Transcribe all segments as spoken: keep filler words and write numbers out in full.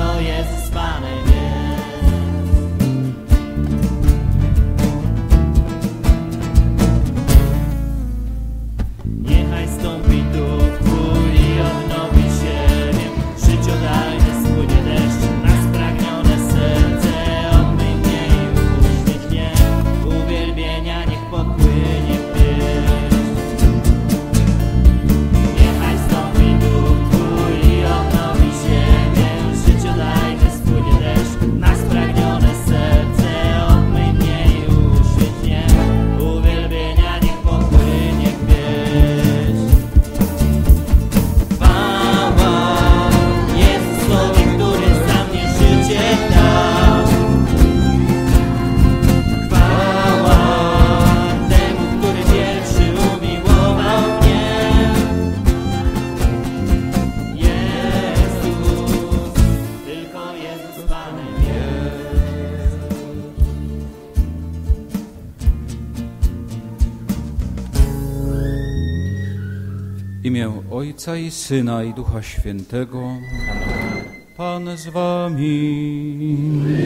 tylko Jezus Panem jest. Niechaj stąpi duch Twój i odnowi ziemię, życiodajny spłynie deszcz na spragnione serce, obmyj mnie i uśmiechnie, uwielbienia niech popłynie pieśń. Niechaj stąpi duch Twój i odnowi ziemię, życiodajny spłynie deszcz na spragnione serce, obmyj mnie i uśmiechnie, uwielbienia niech popłynie pieśń. Chwała Jezusowi, który za mnie życie dał. Chwała temu, który pierwszy umiłował mnie. Jezus, tylko Jezus Panem jest. W imię Ojca i Syna i Ducha Świętego. Pan z wami.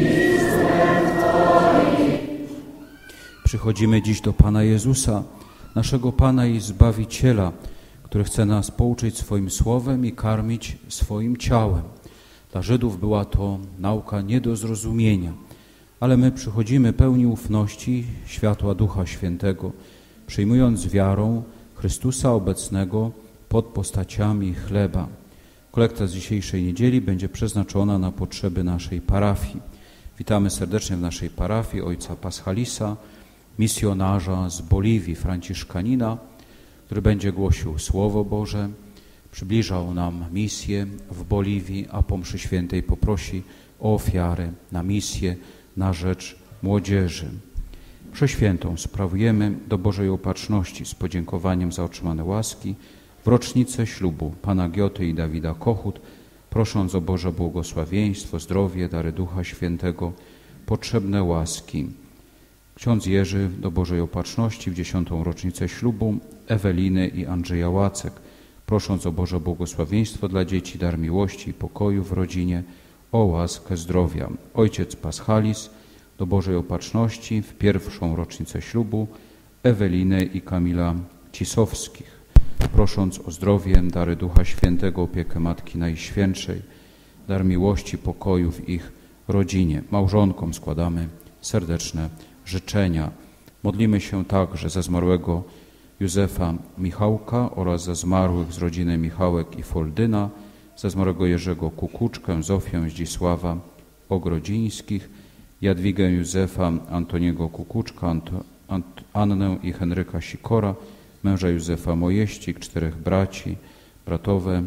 Przychodzimy dziś do Pana Jezusa, naszego Pana i Zbawiciela, który chce nas pouczyć swoim słowem i karmić swoim ciałem. Dla Żydów była to nauka nie do zrozumienia, ale my przychodzimy pełni ufności światła Ducha Świętego, przyjmując wiarą Chrystusa obecnego pod postaciami chleba. Kolekta z dzisiejszej niedzieli będzie przeznaczona na potrzeby naszej parafii. Witamy serdecznie w naszej parafii ojca Paschalisa, misjonarza z Boliwii, franciszkanina, który będzie głosił Słowo Boże, przybliżał nam misję w Boliwii, a po mszy świętej poprosi o ofiarę na misję na rzecz młodzieży. Mszę świętą sprawujemy do Bożej Opatrzności z podziękowaniem za otrzymane łaski w rocznicę ślubu pana Gioty i Dawida Kochut, prosząc o Boże błogosławieństwo, zdrowie, dary Ducha Świętego, potrzebne łaski. Ksiądz Jerzy do Bożej Opatrzności w dziesiątą rocznicę ślubu Eweliny i Andrzeja Łacek, prosząc o Boże błogosławieństwo dla dzieci, dar miłości i pokoju w rodzinie, o łaskę zdrowia. Ojciec Paschalis do Bożej Opatrzności w pierwszą rocznicę ślubu Eweliny i Kamila Cisowskich, prosząc o zdrowie, dary Ducha Świętego, opiekę Matki Najświętszej, dar miłości, pokoju w ich rodzinie. Małżonkom składamy serdeczne życzenia. Modlimy się także za zmarłego Józefa Michałka oraz za zmarłych z rodziny Michałek i Foldyna, za zmarłego Jerzego Kukuczkę, Zofię Zdzisława Ogrodzińskich, Jadwigę Józefa Antoniego Kukuczka, Anto, Ant, Annę i Henryka Sikora, męża Józefa Mojeścik, czterech braci, bratowe,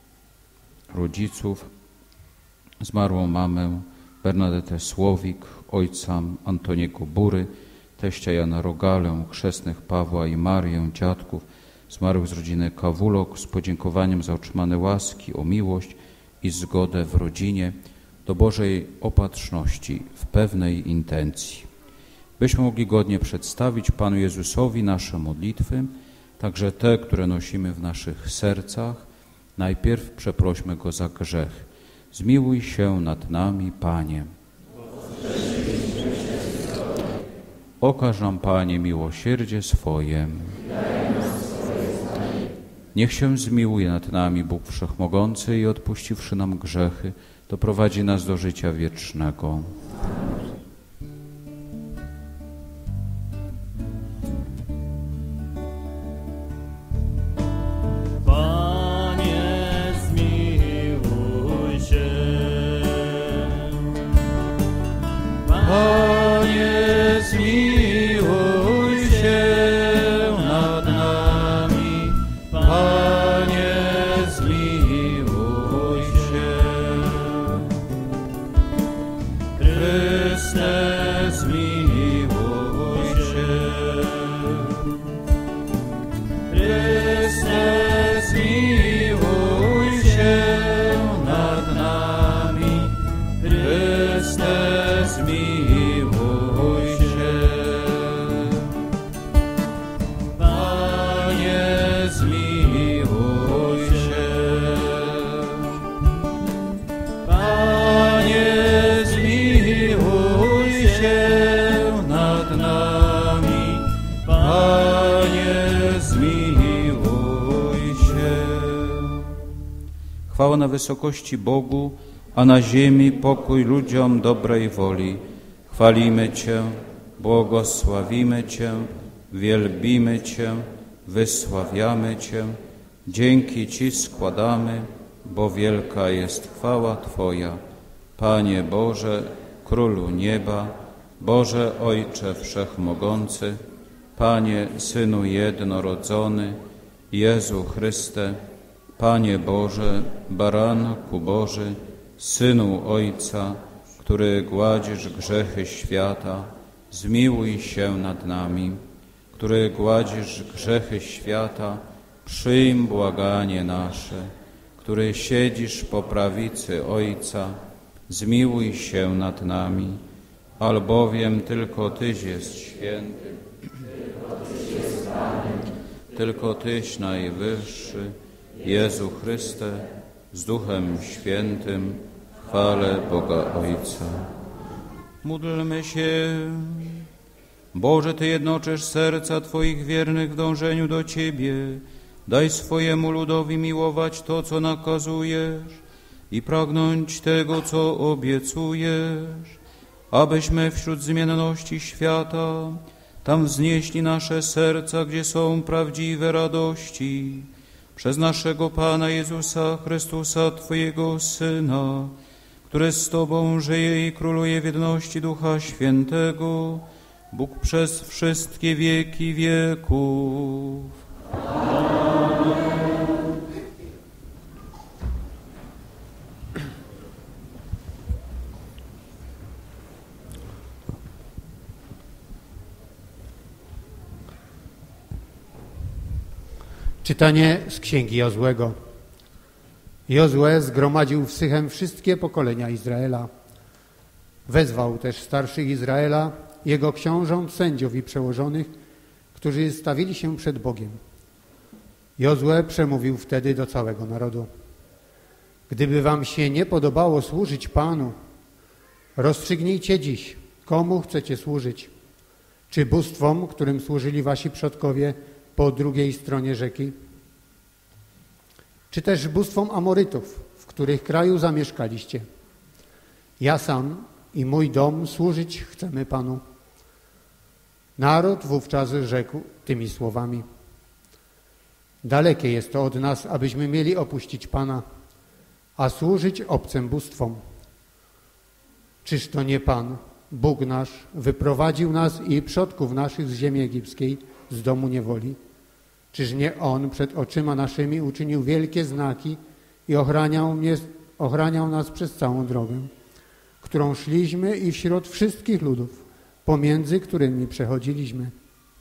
rodziców, zmarłą mamę Bernadetę Słowik, ojca Antoniego Bury, teścia Jana Rogalę, chrzestnych Pawła i Marię, dziadków, zmarłych z rodziny Kawulok, z podziękowaniem za otrzymane łaski, o miłość i zgodę w rodzinie, do Bożej Opatrzności w pewnej intencji. Byśmy mogli godnie przedstawić Panu Jezusowi nasze modlitwy, także te, które nosimy w naszych sercach. Najpierw przeprośmy Go za grzech. Zmiłuj się nad nami, Panie. Okaż nam, Panie, miłosierdzie swoje. Niech się zmiłuje nad nami Bóg Wszechmogący i odpuściwszy nam grzechy, doprowadzi nas do życia wiecznego. Panie, zmiłuj się. Panie, zmiłuj się nad nami. Panie, zmiłuj się. Chryste, zmiłuj się. Chryste, zmiłuj się nad nami. Chryste, zmiłuj się. Panie, zmiłuj się. Panie, na wysokości Bogu, a na ziemi pokój ludziom dobrej woli. Chwalimy Cię, błogosławimy Cię, wielbimy Cię, wysławiamy Cię. Dzięki Ci składamy, bo wielka jest chwała Twoja. Panie Boże, Królu nieba, Boże Ojcze Wszechmogący, Panie Synu jednorodzony, Jezu Chryste, Panie Boże, Baranku Boży, Synu Ojca, który gładzisz grzechy świata, zmiłuj się nad nami. Który gładzisz grzechy świata, przyjm błaganie nasze. Który siedzisz po prawicy Ojca, zmiłuj się nad nami. Albowiem tylko Tyś jest święty, tylko Tyś najwyższy, Jezu Chryste, z Duchem Świętym, chwale Boga Ojca. Módlmy się. Boże, Ty jednoczysz serca Twoich wiernych w dążeniu do Ciebie. Daj swojemu ludowi miłować to, co nakazujesz i pragnąć tego, co obiecujesz, abyśmy wśród zmienności świata tam wznieśli nasze serca, gdzie są prawdziwe radości, przez naszego Pana Jezusa Chrystusa, Twojego Syna, który z Tobą żyje i króluje w jedności Ducha Świętego, Bóg przez wszystkie wieki wieków. Czytanie z Księgi Jozłego. Jozue zgromadził w Sychem wszystkie pokolenia Izraela. Wezwał też starszych Izraela, jego książąt, sędziów i przełożonych, którzy stawili się przed Bogiem. Jozue przemówił wtedy do całego narodu. Gdyby wam się nie podobało służyć Panu, rozstrzygnijcie dziś, komu chcecie służyć. Czy bóstwom, którym służyli wasi przodkowie po drugiej stronie rzeki, czy też bóstwom Amorytów, w których kraju zamieszkaliście. Ja sam i mój dom służyć chcemy Panu. Naród wówczas rzekł tymi słowami. Dalekie jest to od nas, abyśmy mieli opuścić Pana, a służyć obcym bóstwom. Czyż to nie Pan, Bóg nasz, wyprowadził nas i przodków naszych z ziemi egipskiej, z domu niewoli? Czyż nie On przed oczyma naszymi uczynił wielkie znaki i ochraniał, mnie, ochraniał nas przez całą drogę, którą szliśmy i wśród wszystkich ludów, pomiędzy którymi przechodziliśmy?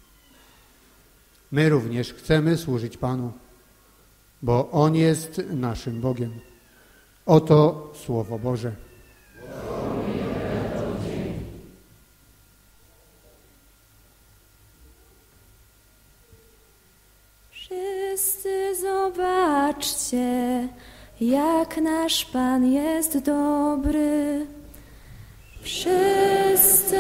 My również chcemy służyć Panu, bo On jest naszym Bogiem. Oto Słowo Boże. Wszyscy zobaczcie, jak nasz Pan jest dobry. Wszyscy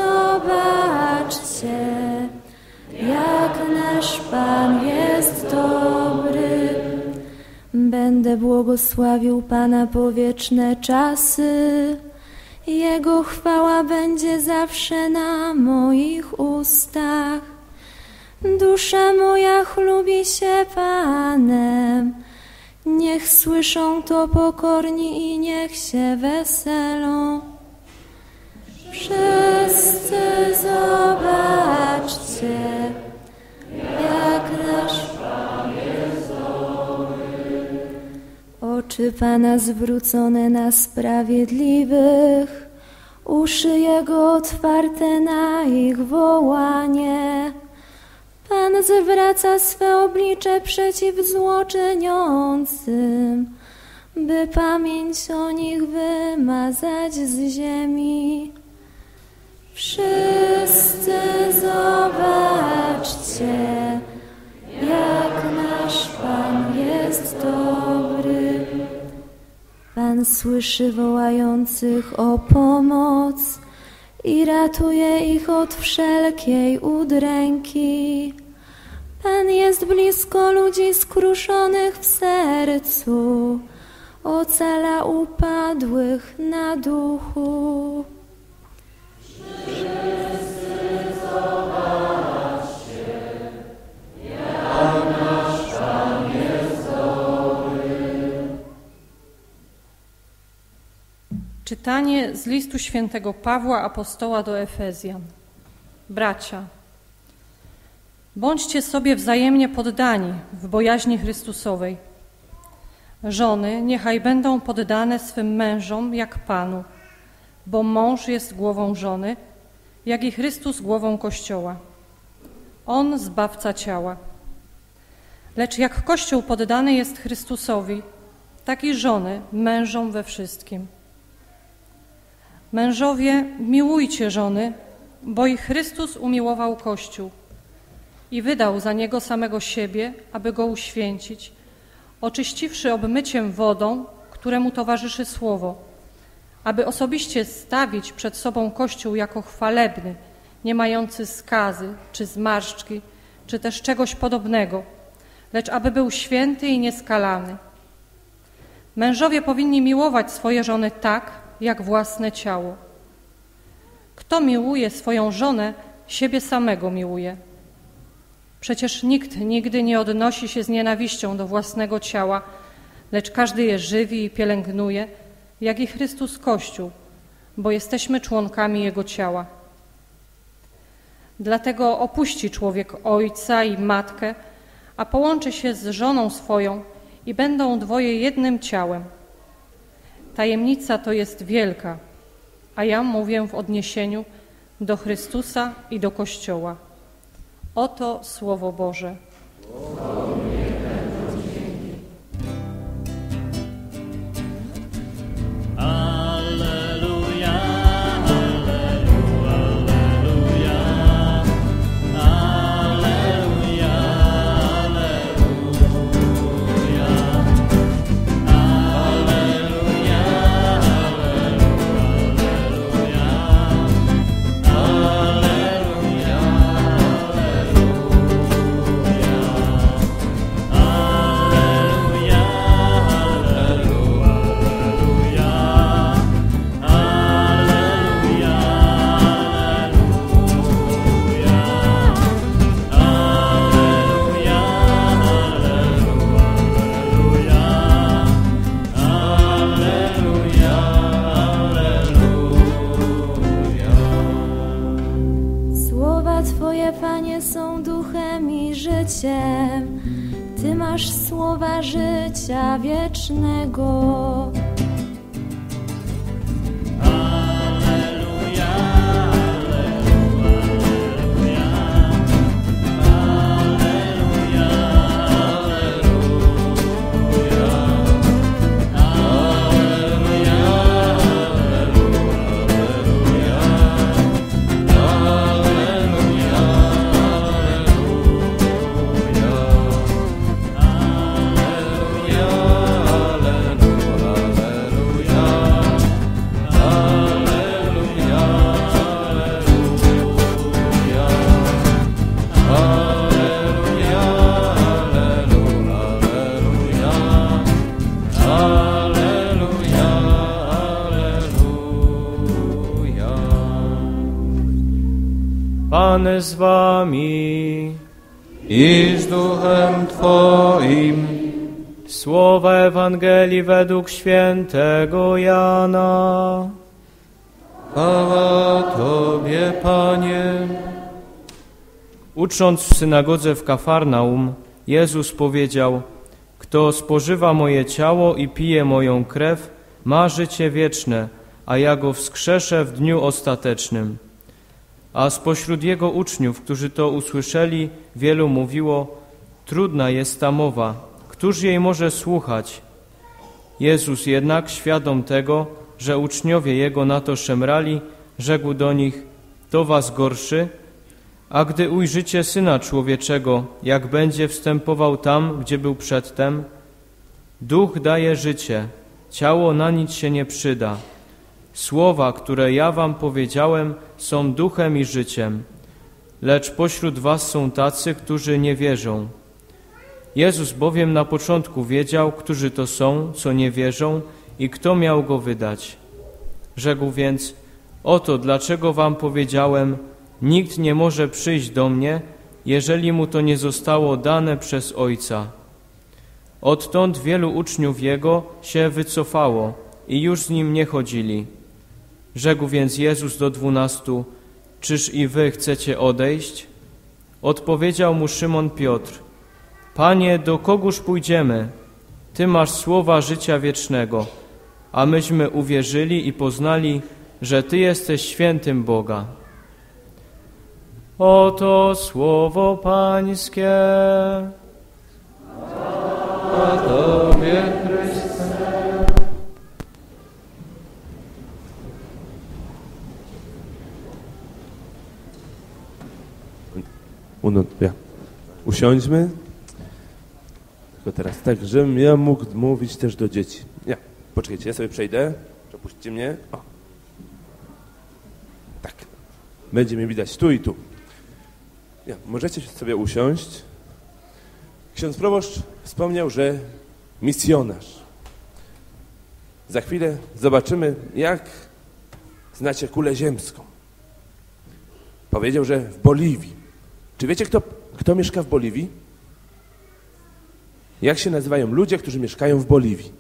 zobaczcie, jak nasz Pan jest dobry. Będę błogosławił Pana po wieczne czasy. Jego chwała będzie zawsze na moich ustach. Dusza moja chlubi się Panem. Niech słyszą to pokorni i niech się weselą. Wszyscy zobaczcie, jak nasz Pan jest dobry. Oczy Pana zwrócone na sprawiedliwych, uszy Jego otwarte na ich wołanie. Pan zwraca swe oblicze przeciw złoczyniącym, by pamięć o nich wymazać z ziemi. Wszyscy zobaczcie, jak nasz Pan jest dobry. Pan słyszy wołających o pomoc i ratuje ich od wszelkiej udręki. Pan jest blisko ludzi skruszonych w sercu, ocala upadłych na duchu. Czytanie z listu świętego Pawła apostoła do Efezjan. Bracia, bądźcie sobie wzajemnie poddani w bojaźni Chrystusowej. Żony niechaj będą poddane swym mężom jak Panu, bo mąż jest głową żony, jak i Chrystus głową Kościoła. On zbawca ciała. Lecz jak Kościół poddany jest Chrystusowi, tak i żony mężom we wszystkim. Mężowie, miłujcie żony, bo i Chrystus umiłował Kościół i wydał za niego samego siebie, aby go uświęcić, oczyściwszy obmyciem wodą, któremu towarzyszy słowo, aby osobiście stawić przed sobą Kościół jako chwalebny, nie mający skazy, czy zmarszczki, czy też czegoś podobnego, lecz aby był święty i nieskalany. Mężowie powinni miłować swoje żony tak, jak własne ciało. Kto miłuje swoją żonę, siebie samego miłuje. Przecież nikt nigdy nie odnosi się z nienawiścią do własnego ciała, lecz każdy je żywi i pielęgnuje, jak i Chrystus Kościół, bo jesteśmy członkami Jego ciała. Dlatego opuści człowiek ojca i matkę, a połączy się z żoną swoją i będą dwoje jednym ciałem. Tajemnica to jest wielka, a ja mówię w odniesieniu do Chrystusa i do Kościoła. Oto Słowo Boże. Alleluja, alleluja, alleluja, alleluja, alleluja, alleluja, Słowa Twoje, Panie, są duchem i życiem. Ty masz słowa życia wiecznego. Pan z wami i z duchem Twoim. Słowa Ewangelii według świętego Jana. Chwała Tobie, Panie. Ucząc w synagodze w Kafarnaum, Jezus powiedział: Kto spożywa moje ciało i pije moją krew, ma życie wieczne, a ja go wskrzeszę w dniu ostatecznym. A spośród Jego uczniów, którzy to usłyszeli, wielu mówiło: Trudna jest ta mowa, któż jej może słuchać? Jezus jednak, świadom tego, że uczniowie Jego na to szemrali, rzekł do nich: To was gorszy? A gdy ujrzycie Syna Człowieczego, jak będzie wstępował tam, gdzie był przedtem, duch daje życie, ciało na nic się nie przyda. Słowa, które ja wam powiedziałem, są duchem i życiem, lecz pośród was są tacy, którzy nie wierzą. Jezus bowiem na początku wiedział, którzy to są, co nie wierzą i kto miał go wydać. Rzekł więc: oto dlaczego wam powiedziałem, nikt nie może przyjść do mnie, jeżeli mu to nie zostało dane przez Ojca. Odtąd wielu uczniów Jego się wycofało i już z Nim nie chodzili. Rzekł więc Jezus do dwunastu: czyż i wy chcecie odejść? Odpowiedział mu Szymon Piotr: Panie, do kogóż pójdziemy? Ty masz słowa życia wiecznego, a myśmy uwierzyli i poznali, że Ty jesteś świętym Boga. Oto słowo Pańskie. A Tobie, Chryste. Uno, ja. Usiądźmy. Tylko teraz tak, żebym ja mógł mówić też do dzieci. Ja, poczekajcie, ja sobie przejdę. Przepuśćcie mnie. O. Tak. Będzie mnie widać tu i tu. Ja, możecie sobie usiąść. Ksiądz proboszcz wspomniał, że misjonarz. Za chwilę zobaczymy, jak znacie kulę ziemską. Powiedział, że w Boliwii. Czy wiecie, kto, kto mieszka w Boliwii? Jak się nazywają ludzie, którzy mieszkają w Boliwii?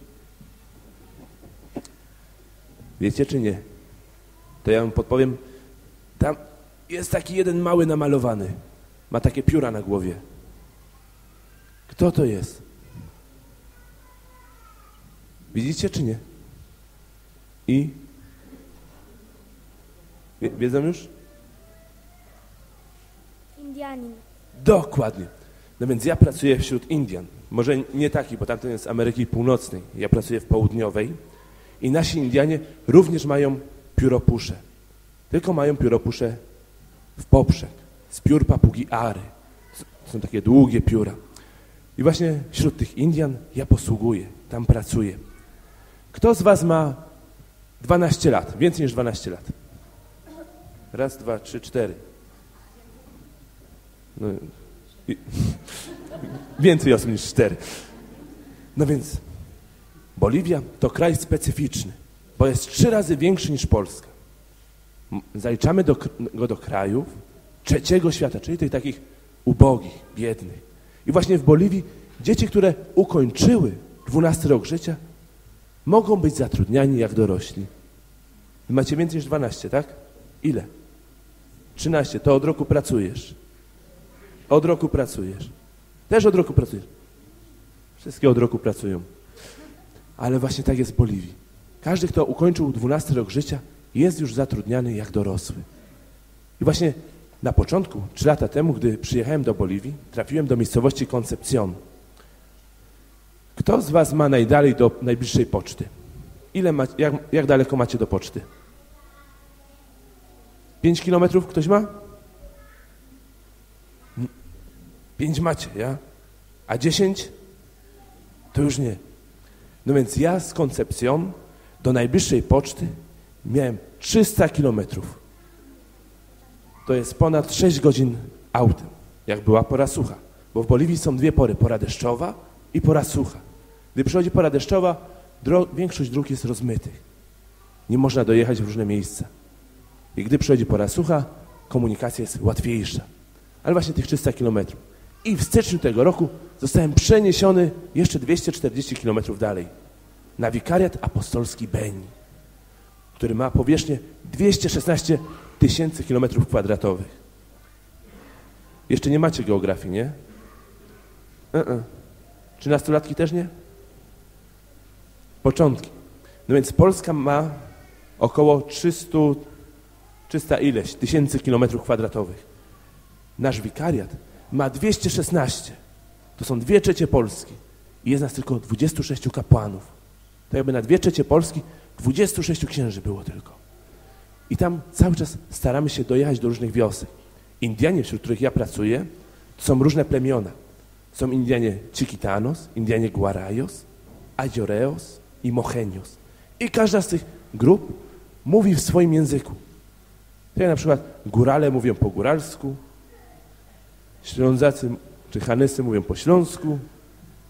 Wiecie czy nie? To ja wam podpowiem. Tam jest taki jeden mały namalowany. Ma takie pióra na głowie. Kto to jest? Widzicie czy nie? I? Wie, wiedzą już? Indianin. Dokładnie. No więc ja pracuję wśród Indian. Może nie taki, bo tamten jest z Ameryki Północnej. Ja pracuję w południowej. I nasi Indianie również mają pióropusze. Tylko mają pióropusze w poprzek. Z piór papugi Ary. Są takie długie pióra. I właśnie wśród tych Indian ja posługuję. Tam pracuję. Kto z was ma dwanaście lat? Więcej niż dwanaście lat. Raz, dwa, trzy, cztery. No, i, więcej osób niż cztery. No więc Boliwia to kraj specyficzny, bo jest trzy razy większy niż Polska. Zaliczamy do, go do krajów trzeciego świata, czyli tych takich ubogich, biednych. I właśnie w Boliwii dzieci, które ukończyły dwunasty rok życia, mogą być zatrudniani jak dorośli. Wy macie więcej niż dwanaście, tak? Ile? trzynaście. To od roku pracujesz. Od roku pracujesz. Też od roku pracujesz. Wszystkie od roku pracują. Ale właśnie tak jest w Boliwii. Każdy, kto ukończył dwunasty rok życia, jest już zatrudniany jak dorosły. I właśnie na początku, trzy lata temu, gdy przyjechałem do Boliwii, trafiłem do miejscowości Concepción. Kto z was ma najdalej do najbliższej poczty? Ile ma, jak, jak daleko macie do poczty? Pięć kilometrów ktoś ma? Pięć macie, ja? A dziesięć? To już nie. No więc ja z Concepción do najbliższej poczty miałem trzysta kilometrów. To jest ponad sześć godzin autem, jak była pora sucha. Bo w Boliwii są dwie pory, pora deszczowa i pora sucha. Gdy przychodzi pora deszczowa, dro- większość dróg jest rozmytych. Nie można dojechać w różne miejsca. I gdy przychodzi pora sucha, komunikacja jest łatwiejsza. Ale właśnie tych trzysta kilometrów. I w styczniu tego roku zostałem przeniesiony jeszcze dwieście czterdzieści kilometrów dalej na wikariat apostolski Beni, który ma powierzchnię dwieście szesnaście tysięcy kilometrów kwadratowych. Jeszcze nie macie geografii, nie? Uh-uh. Trzynastolatki też nie? Początki. No więc Polska ma około trzysta, trzysta ileś tysięcy kilometrów kwadratowych. Nasz wikariat ma dwieście szesnaście. To są dwie trzecie Polski. I jest nas tylko dwudziestu sześciu kapłanów. To jakby na dwie trzecie Polski dwudziestu sześciu księży było tylko. I tam cały czas staramy się dojechać do różnych wiosek. Indianie, wśród których ja pracuję, to są różne plemiona. Są Indianie Chiquitanos, Indianie Guarayos, Ayoreos i Mojeños. I każda z tych grup mówi w swoim języku. Tak na przykład Górale mówią po góralsku, Ślązacy czy Hanysy mówią po śląsku,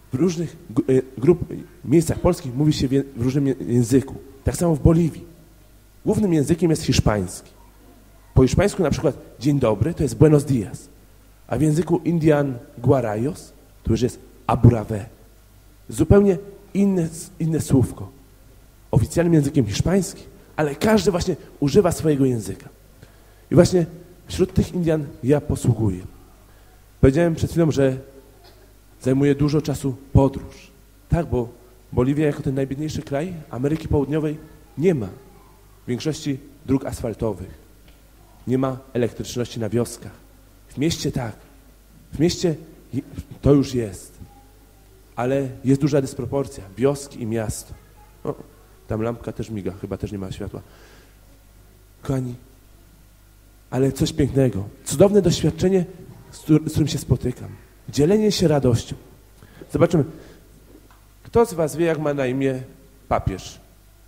w różnych grup, miejscach polskich mówi się w różnym języku. Tak samo w Boliwii. Głównym językiem jest hiszpański. Po hiszpańsku na przykład dzień dobry to jest buenos dias, a w języku Indian Guarayos to już jest aburave. Zupełnie inne, inne słówko. Oficjalnym językiem hiszpańskim, ale każdy właśnie używa swojego języka. I właśnie wśród tych Indian ja posługuję. Powiedziałem przed chwilą, że zajmuje dużo czasu podróż. Tak, bo Boliwia jako ten najbiedniejszy kraj Ameryki Południowej nie ma w większości dróg asfaltowych. Nie ma elektryczności na wioskach. W mieście tak. W mieście to już jest. Ale jest duża dysproporcja. Wioski i miasto. O, tam lampka też miga, chyba też nie ma światła. Kochani, ale coś pięknego. Cudowne doświadczenie, z którym się spotykam. Dzielenie się radością. Zobaczymy. Kto z was wie, jak ma na imię papież?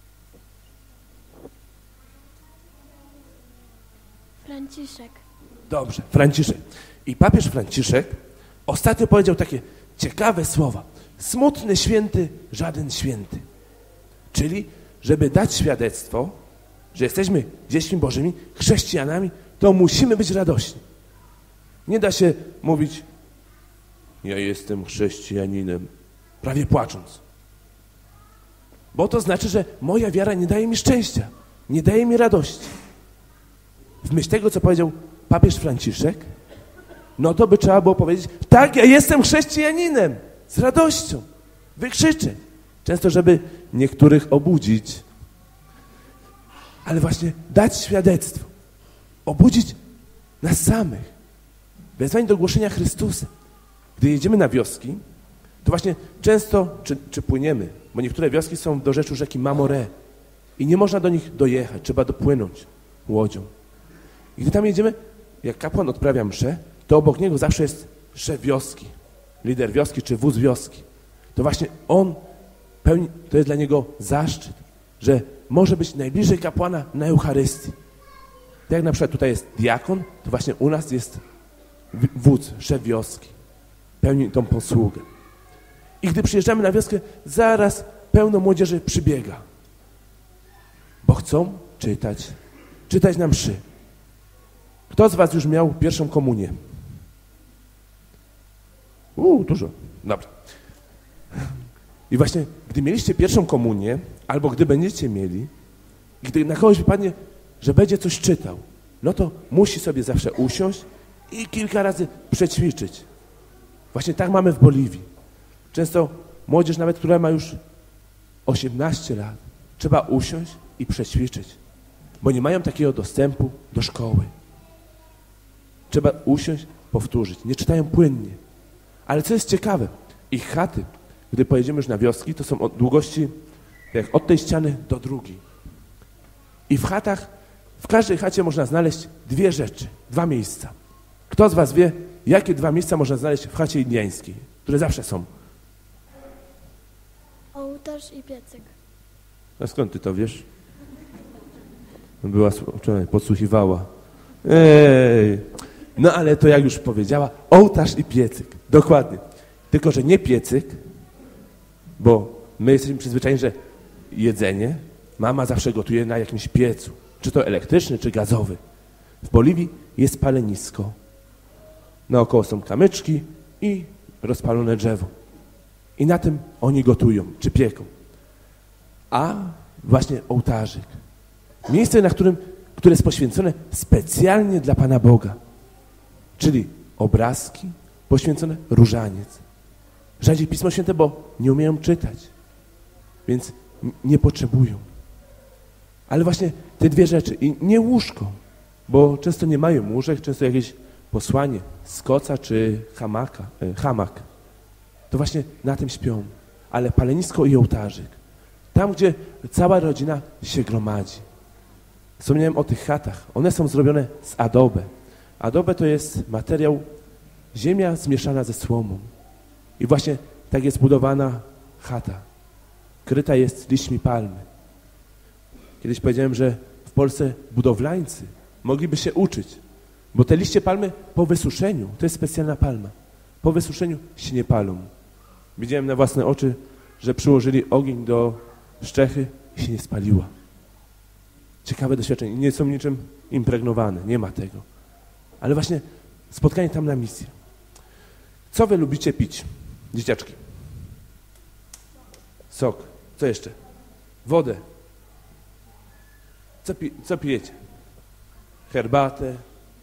Franciszek. Dobrze, Franciszek. I papież Franciszek ostatnio powiedział takie ciekawe słowa. Smutny święty, żaden święty. Czyli, żeby dać świadectwo, że jesteśmy dziećmi Bożymi, chrześcijanami, to musimy być radośni. Nie da się mówić, ja jestem chrześcijaninem, prawie płacząc. Bo to znaczy, że moja wiara nie daje mi szczęścia, nie daje mi radości. W myśl tego, co powiedział papież Franciszek, no to by trzeba było powiedzieć, tak, ja jestem chrześcijaninem, z radością, wykrzyczeć. Często, żeby niektórych obudzić, ale właśnie dać świadectwo, obudzić nas samych. Wezwanie do głoszenia Chrystusa. Gdy jedziemy na wioski, to właśnie często, czy, czy płyniemy, bo niektóre wioski są do rzeczu rzeki Mamoré i nie można do nich dojechać, trzeba dopłynąć łodzią. I gdy tam jedziemy, jak kapłan odprawia mszę, to obok niego zawsze jest szef wioski, lider wioski czy wódz wioski. To właśnie on pełni, to jest dla niego zaszczyt, że może być najbliżej kapłana na Eucharystii. Tak jak na przykład tutaj jest diakon, to właśnie u nas jest wódz, szef wioski. Pełni tą posługę. I gdy przyjeżdżamy na wioskę, zaraz pełno młodzieży przybiega. Bo chcą czytać, czytać na mszy. Kto z was już miał pierwszą komunię? Uuu, dużo. Dobrze. I właśnie, gdy mieliście pierwszą komunię, albo gdy będziecie mieli, gdy na kogoś wypadnie, że będzie coś czytał, no to musi sobie zawsze usiąść i kilka razy przećwiczyć. Właśnie tak mamy w Boliwii. Często młodzież, nawet która ma już osiemnaście lat, trzeba usiąść i przećwiczyć, bo nie mają takiego dostępu do szkoły. Trzeba usiąść, powtórzyć. Nie czytają płynnie. Ale co jest ciekawe, ich chaty, gdy pojedziemy już na wioski, to są o długości jak od tej ściany do drugiej. I w chatach, w każdej chacie można znaleźć dwie rzeczy, dwa miejsca. Kto z was wie, jakie dwa miejsca można znaleźć w chacie indiańskiej, które zawsze są? Ołtarz i piecyk. A skąd ty to wiesz? Była wczoraj, podsłuchiwała. Ej. No ale to jak już powiedziała, ołtarz i piecyk. Dokładnie. Tylko, że nie piecyk, bo my jesteśmy przyzwyczajeni, że jedzenie mama zawsze gotuje na jakimś piecu. Czy to elektryczny, czy gazowy. W Boliwii jest palenisko. Naokoło są kamyczki i rozpalone drzewo. I na tym oni gotują, czy pieką. A właśnie ołtarzyk. Miejsce, na którym, które jest poświęcone specjalnie dla Pana Boga. Czyli obrazki poświęcone, różaniec. Rzadziej Pismo Święte, bo nie umieją czytać. Więc nie potrzebują. Ale właśnie te dwie rzeczy. I nie łóżko, bo często nie mają łóżek, często jakieś posłanie z koca czy hamaka, e, hamak. To właśnie na tym śpią. Ale palenisko i ołtarzyk. Tam, gdzie cała rodzina się gromadzi. Wspomniałem o tych chatach. One są zrobione z adobe. Adobe to jest materiał, ziemia zmieszana ze słomą. I właśnie tak jest budowana chata. Kryta jest liśćmi palmy. Kiedyś powiedziałem, że w Polsce budowlańcy mogliby się uczyć, bo te liście palmy po wysuszeniu, to jest specjalna palma, po wysuszeniu się nie palą. Widziałem na własne oczy, że przyłożyli ogień do szczechy i się nie spaliła. Ciekawe doświadczenie. Nie są niczym impregnowane, nie ma tego. Ale właśnie spotkanie tam na misji. Co wy lubicie pić, dzieciaczki? Sok. Co jeszcze? Wodę. Co, pi co pijecie? Herbatę.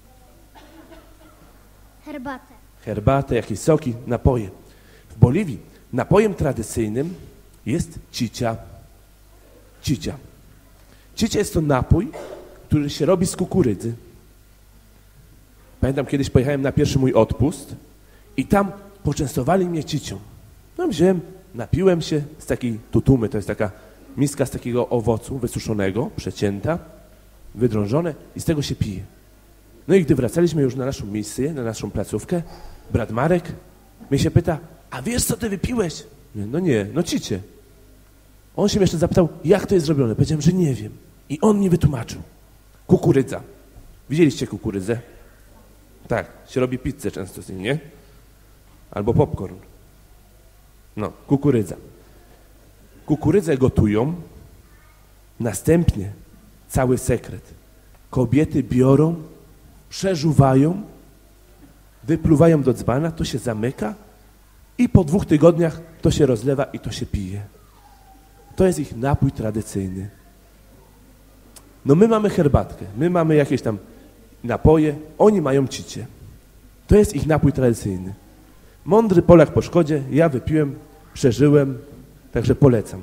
Herbatę. Herbatę, jakieś soki, napoje. W Boliwii napojem tradycyjnym jest cicia. Cicia. Cicia jest to napój, który się robi z kukurydzy. Pamiętam, kiedyś pojechałem na pierwszy mój odpust i tam poczęstowali mnie cicią. No wziąłem, napiłem się z takiej tutumy, to jest taka miska z takiego owocu wysuszonego, przecięta, wydrążone i z tego się pije. No i gdy wracaliśmy już na naszą misję, na naszą placówkę, brat Marek mnie się pyta, a wiesz, co ty wypiłeś? Mówię, no nie, no cicie. On się jeszcze zapytał, jak to jest zrobione. Powiedziałem, że nie wiem. I on mi wytłumaczył. Kukurydza. Widzieliście kukurydzę? Tak, się robi pizzę często z niej, nie? Albo popcorn. No, kukurydza. Kukurydzę gotują, następnie cały sekret. Kobiety biorą, przeżuwają, wypluwają do dzbana, to się zamyka i po dwóch tygodniach to się rozlewa i to się pije. To jest ich napój tradycyjny. No my mamy herbatkę, my mamy jakieś tam napoje, oni mają cicie. To jest ich napój tradycyjny. Mądry Polak po szkodzie, ja wypiłem, przeżyłem, także polecam.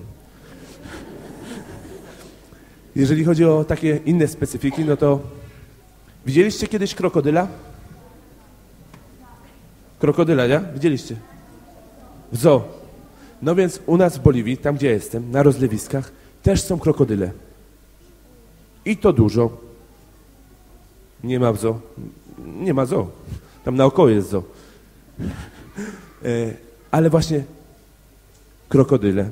Jeżeli chodzi o takie inne specyfiki, no to widzieliście kiedyś krokodyla? Krokodyla, nie? Widzieliście? W zoo. No więc u nas w Boliwii, tam gdzie jestem, na rozlewiskach, też są krokodyle. I to dużo. Nie ma w zoo. Nie ma zoo. Tam naokoło jest zoo. Ale właśnie krokodyle.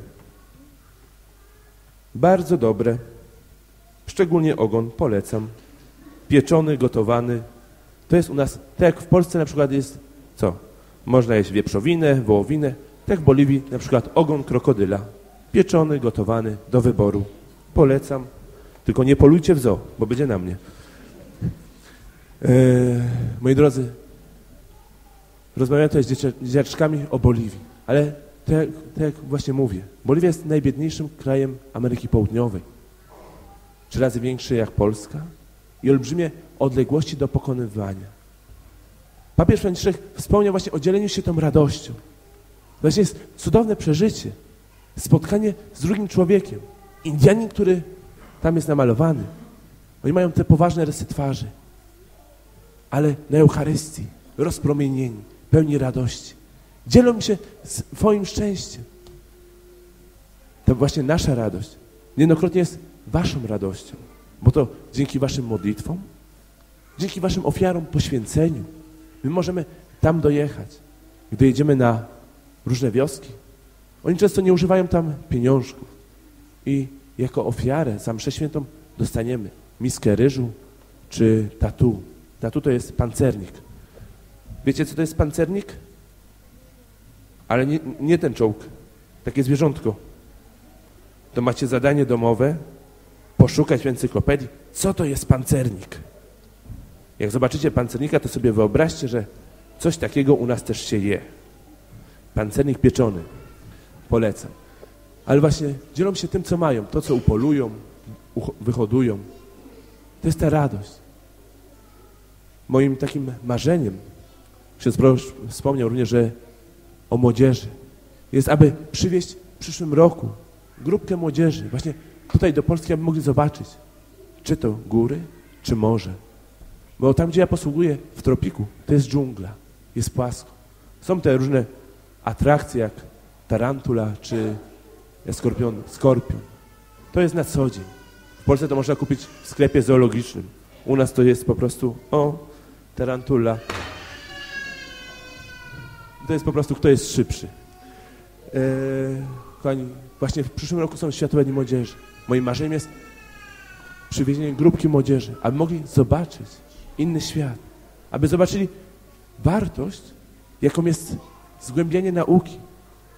Bardzo dobre. Szczególnie ogon polecam. Pieczony, gotowany. To jest u nas, tak jak w Polsce na przykład jest, co? Można jeść wieprzowinę, wołowinę. Tak w Boliwii na przykład ogon krokodyla. Pieczony, gotowany, do wyboru. Polecam. Tylko nie polujcie w zoo, bo będzie na mnie. Eee, moi drodzy, rozmawiam tutaj z dzieciaczkami o Boliwii, ale tak, tak jak właśnie mówię, Boliwia jest najbiedniejszym krajem Ameryki Południowej. Trzy razy większy jak Polska i olbrzymie odległości do pokonywania. Papież Franciszek wspomniał właśnie o dzieleniu się tą radością. Właśnie jest cudowne przeżycie, spotkanie z drugim człowiekiem. Indianin, który tam jest namalowany, oni mają te poważne rysy twarzy, ale na Eucharystii, rozpromienieni, pełni radości. Dzielą się swoim szczęściem. To właśnie nasza radość niejednokrotnie jest waszą radością, bo to dzięki waszym modlitwom, dzięki waszym ofiarom, poświęceniu, my możemy tam dojechać. Gdy jedziemy na różne wioski, oni często nie używają tam pieniążków i jako ofiarę za mszę świętą dostaniemy miskę ryżu czy tatu. Tatu to jest pancernik. Wiecie, co to jest pancernik? Ale nie, nie ten czołg, takie zwierzątko. To macie zadanie domowe, poszukać w encyklopedii, co to jest pancernik. Jak zobaczycie pancernika, to sobie wyobraźcie, że coś takiego u nas też się je. Pancernik pieczony. Polecam. Ale właśnie dzielą się tym, co mają, to, co upolują, wyhodują. To jest ta radość. Moim takim marzeniem, ksiądz proboszcz wspomniał również, że o młodzieży, jest, aby przywieźć w przyszłym roku grupkę młodzieży, właśnie tutaj do Polski, aby mogli zobaczyć, czy to góry, czy morze. Bo tam, gdzie ja posługuję, w tropiku, to jest dżungla, jest płasko. Są te różne atrakcje, jak tarantula, czy skorpion, skorpion. To jest na co dzień. W Polsce to można kupić w sklepie zoologicznym. U nas to jest po prostu, o, tarantula. To jest po prostu, kto jest szybszy. Eee, kochani, właśnie w przyszłym roku są Światowe Dni Młodzieży. Moim marzeniem jest przywiezienie grupki młodzieży, aby mogli zobaczyć inny świat, aby zobaczyli wartość, jaką jest zgłębianie nauki,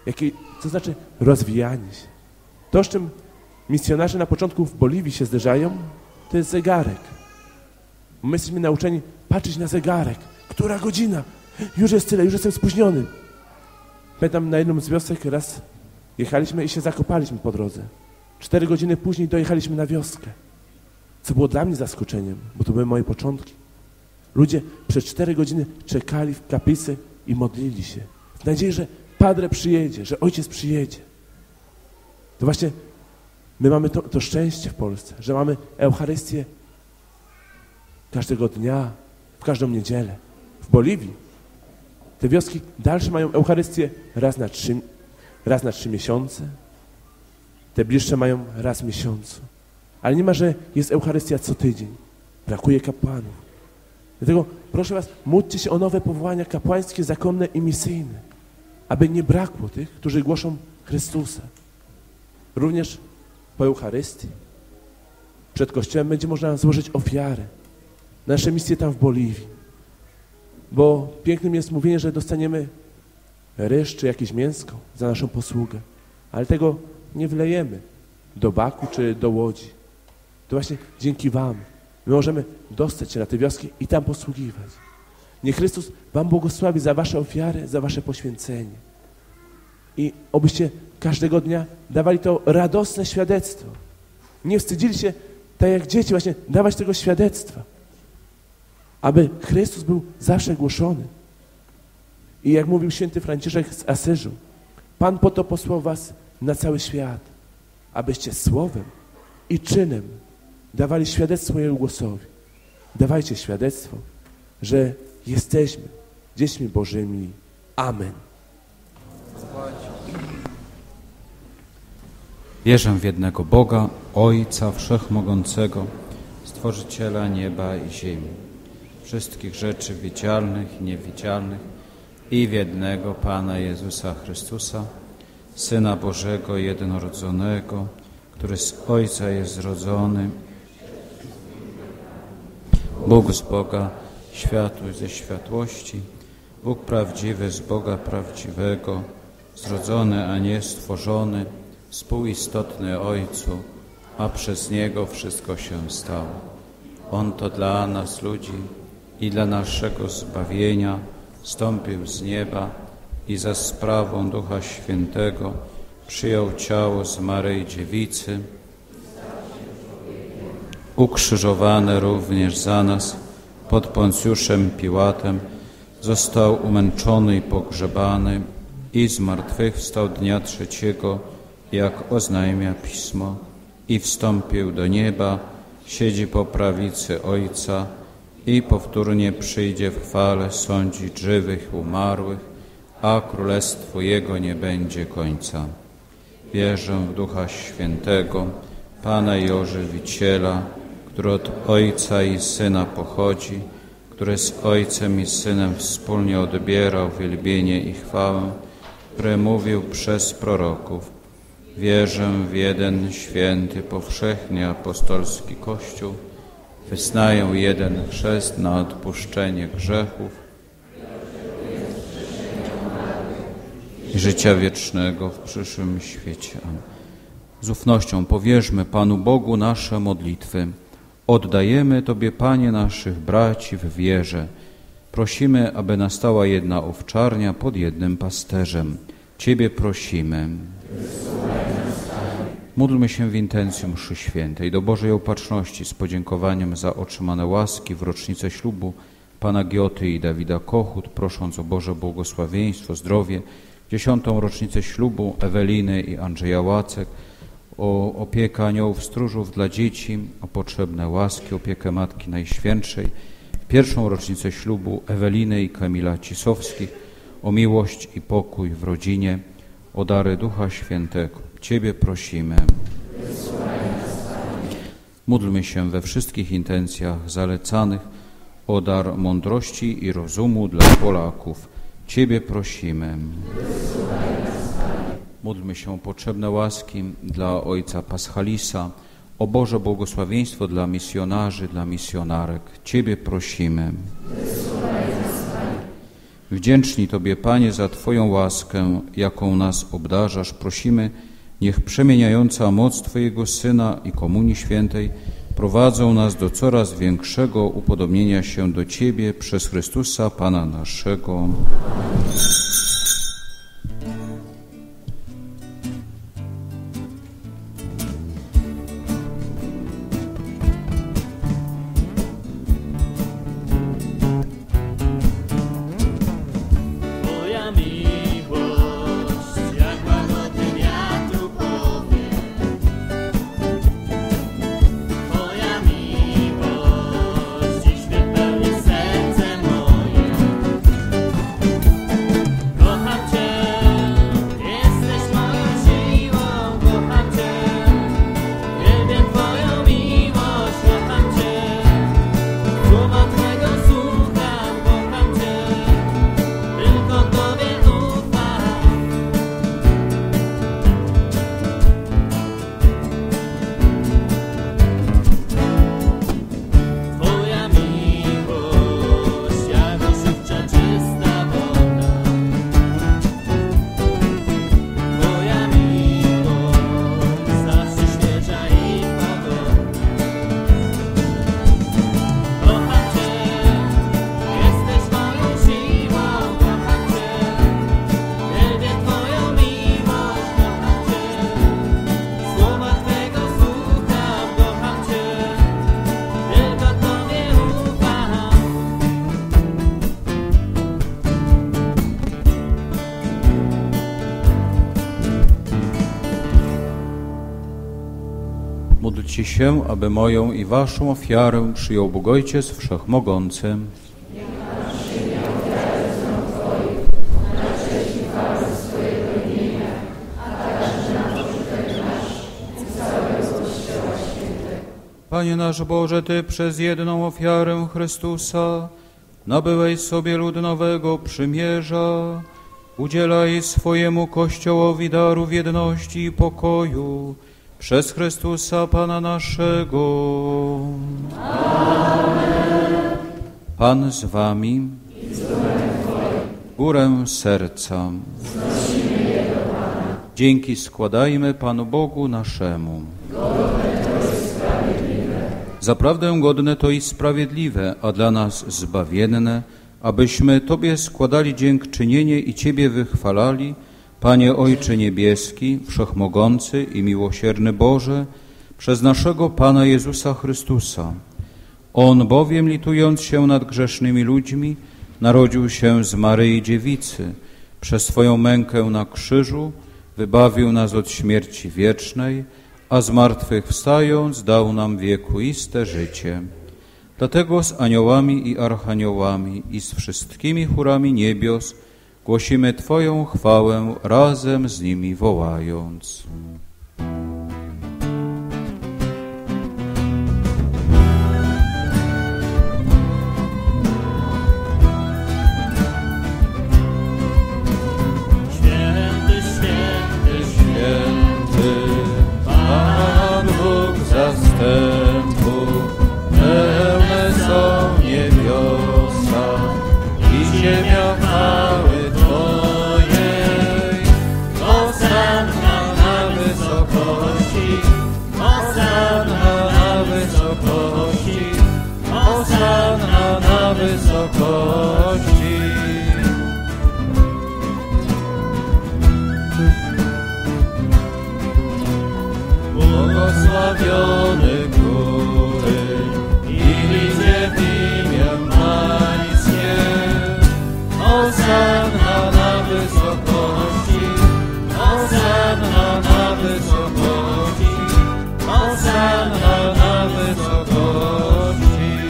Jakie, co znaczy rozwijanie się. To, z czym misjonarze na początku w Boliwii się zderzają, to jest zegarek. My jesteśmy nauczeni patrzeć na zegarek. Która godzina? Już jest tyle, już jestem spóźniony. Pamiętam, na jedną z wiosek raz jechaliśmy i się zakopaliśmy po drodze. Cztery godziny później dojechaliśmy na wioskę. Co było dla mnie zaskoczeniem, bo to były moje początki. Ludzie przez cztery godziny czekali w kaplicy i modlili się. W nadziei, że Padre przyjedzie, że Ojciec przyjedzie. To właśnie my mamy to, to szczęście w Polsce, że mamy Eucharystię każdego dnia, w każdą niedzielę. W Boliwii te wioski dalsze mają Eucharystię raz na trzy, raz na trzy miesiące. Te bliższe mają raz w miesiącu. Ale nie ma, że jest Eucharystia co tydzień. Brakuje kapłanów. Dlatego proszę was, módlcie się o nowe powołania kapłańskie, zakonne i misyjne, aby nie brakło tych, którzy głoszą Chrystusa. Również po Eucharystii przed Kościołem będzie można złożyć ofiarę. Nasze misje tam w Boliwii. Bo pięknym jest mówienie, że dostaniemy ryż czy jakieś mięsko za naszą posługę. Ale tego nie wlejemy do baku czy do łodzi. To właśnie dzięki wam my możemy dostać się na te wioski i tam posługiwać. Niech Chrystus wam błogosławi za wasze ofiary, za wasze poświęcenie. I obyście każdego dnia dawali to radosne świadectwo. Nie wstydzili się, tak jak dzieci, właśnie dawać tego świadectwa. Aby Chrystus był zawsze głoszony. I jak mówił święty Franciszek z Asyżu, Pan po to posłał was na cały świat, abyście słowem i czynem dawali świadectwo Jego głosowi. Dawajcie świadectwo, że jesteśmy dziećmi Bożymi. Amen. Wierzę w jednego Boga, Ojca Wszechmogącego, Stworzyciela nieba i ziemi, wszystkich rzeczy widzialnych i niewidzialnych, i w jednego Pana Jezusa Chrystusa, Syna Bożego jednorodzonego, który z Ojca jest zrodzony, Bóg z Boga, światłość ze światłości, Bóg prawdziwy z Boga prawdziwego, zrodzony, a nie stworzony, współistotny Ojcu, a przez Niego wszystko się stało. On to dla nas, ludzi, i dla naszego zbawienia zstąpił z nieba i za sprawą Ducha Świętego przyjął ciało z Maryi Dziewicy, ukrzyżowany również za nas pod Poncjuszem Piłatem, został umęczony i pogrzebany i zmartwychwstał dnia trzeciego, jak oznajmia Pismo, i wstąpił do nieba, siedzi po prawicy Ojca i powtórnie przyjdzie w chwale sądzić żywych i umarłych, a królestwu Jego nie będzie końca. Wierzę w Ducha Świętego, Pana i Ożywiciela, który od Ojca i Syna pochodzi, który z Ojcem i Synem wspólnie odbierał wielbienie i chwałę, który mówił przez proroków. Wierzę w jeden święty, powszechnie apostolski Kościół, wyznaję jeden chrzest na odpuszczenie grzechów i życia wiecznego w przyszłym świecie. Amen. Z ufnością powierzmy Panu Bogu nasze modlitwy. Oddajemy Tobie, Panie, naszych braci w wierze. Prosimy, aby nastała jedna owczarnia pod jednym pasterzem. Ciebie prosimy. Módlmy się w intencji mszy świętej do Bożej Opatrzności z podziękowaniem za otrzymane łaski w rocznicę ślubu Pana Gioty i Dawida Kochut, prosząc o Boże błogosławieństwo, zdrowie, dziesiątą rocznicę ślubu Eweliny i Andrzeja Łacek, o opiekę aniołów stróżów dla dzieci, o potrzebne łaski, opiekę Matki Najświętszej, w pierwszą rocznicę ślubu Eweliny i Kamila Cisowskich, o miłość i pokój w rodzinie, o dary Ducha Świętego. Ciebie prosimy. Módlmy się we wszystkich intencjach zalecanych o dar mądrości i rozumu dla Polaków. Ciebie prosimy. Módlmy się o potrzebne łaski dla ojca Paschalisa, o Boże błogosławieństwo dla misjonarzy, dla misjonarek. Ciebie prosimy. Wdzięczni Tobie, Panie, za Twoją łaskę, jaką nas obdarzasz. Prosimy, niech przemieniająca moc Twojego Syna i Komunii Świętej prowadzą nas do coraz większego upodobnienia się do Ciebie przez Chrystusa, Pana naszego. Twoja miłość, jak łagodny wiatr powie. Twoja miłość dziś wypełni serce moje. Kocham Cię, jesteś moją siłą, kocham Cię. Wielbię Twoją miłość, kocham Cię. Słowa Twego słucham, kocham Cię. Tylko Tobie ufam. Twoja miłość, jak ożywcza czysta woda. Twoja miłość, zawsze świeża i pogodna. Kocham Cię, jesteś moją siłą, kocham Cię. Wielbię Twoją miłość, kocham Cię. Słowa Twego słucham, kocham Cię. Tylko Tobie ufam. Módlcie się, aby moją i waszą ofiarę przyjął Bóg Ojciec Wszechmogący. Panie nasz Boże, Ty przez jedną ofiarę Chrystusa nabyłeś sobie lud nowego przymierza. Udzielaj swojemu Kościołowi darów jedności i pokoju przez Chrystusa Pana naszego. Amen. Pan z wami. Górę serca. Dzięki składajmy Panu Bogu naszemu. Zaprawdę godne to i sprawiedliwe, a dla nas zbawienne, abyśmy Tobie składali dziękczynienie i Ciebie wychwalali, Panie Ojcze Niebieski, Wszechmogący i miłosierny Boże, przez naszego Pana Jezusa Chrystusa. On bowiem, litując się nad grzesznymi ludźmi, narodził się z Maryi Dziewicy, przez swoją mękę na krzyżu wybawił nas od śmierci wiecznej, a zmartwychwstając dał nam wiekuiste życie. Dlatego z aniołami i archaniołami i z wszystkimi chórami niebios głosimy Twoją chwałę razem z nimi wołając. Święty, święty, Święty Pan Bóg zastępów, pełne są niebiosa i ziemia chwały Twojej. Hosanna na wysokości, Hosanna na wysokości, Hosanna na wysokości. Błogosławiony góry i idzie w imię Pańskie. Hosanna na wysokości, Hosanna na wysokości, Hosanna na wysokości.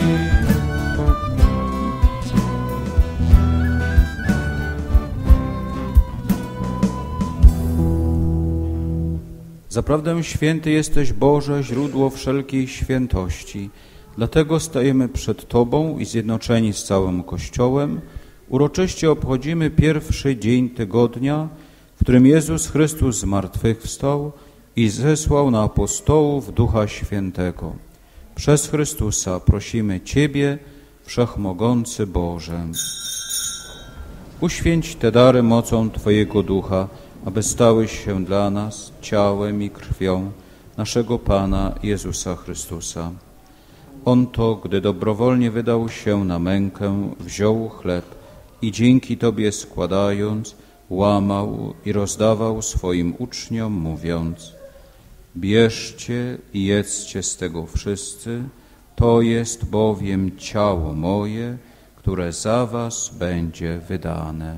Zaprawdę święty jesteś, Boże, źródło wszelkiej świętości. Dlatego stajemy przed Tobą i zjednoczeni z całym Kościołem uroczyście obchodzimy pierwszy dzień tygodnia, w którym Jezus Chrystus zmartwychwstał i zesłał na apostołów Ducha Świętego. Przez Chrystusa prosimy Ciebie, Wszechmogący Boże. Uświęć te dary mocą Twojego Ducha, aby stały się dla nas ciałem i krwią naszego Pana Jezusa Chrystusa. On to, gdy dobrowolnie wydał się na mękę, wziął chleb i dzięki Tobie składając, łamał i rozdawał swoim uczniom, mówiąc: bierzcie i jedzcie z tego wszyscy, to jest bowiem ciało moje, które za was będzie wydane.